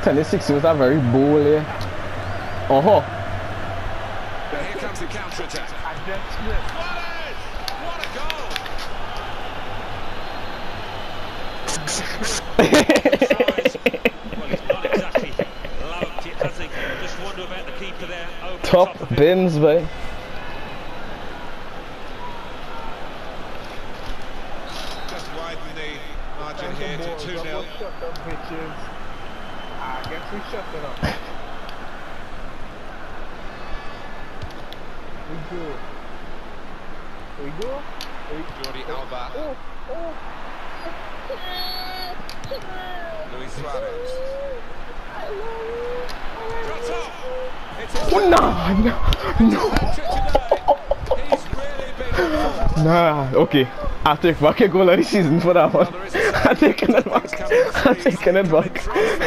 26 was a very bold here. Oh. Here comes the counter-attack. What a goal! Well, it's not exactly loved it, has he? Just wonder about the keeper there. Top bins, boy. Just widen the margin here to 2-0. I guess we shut it up. We good. We good? Jordi Alba. Luis Suarez. Got up. It's Oh, no. He's really been Nah, okay. I'll take back a goal of the season for that one. I'm taking it back. I'm taking it back.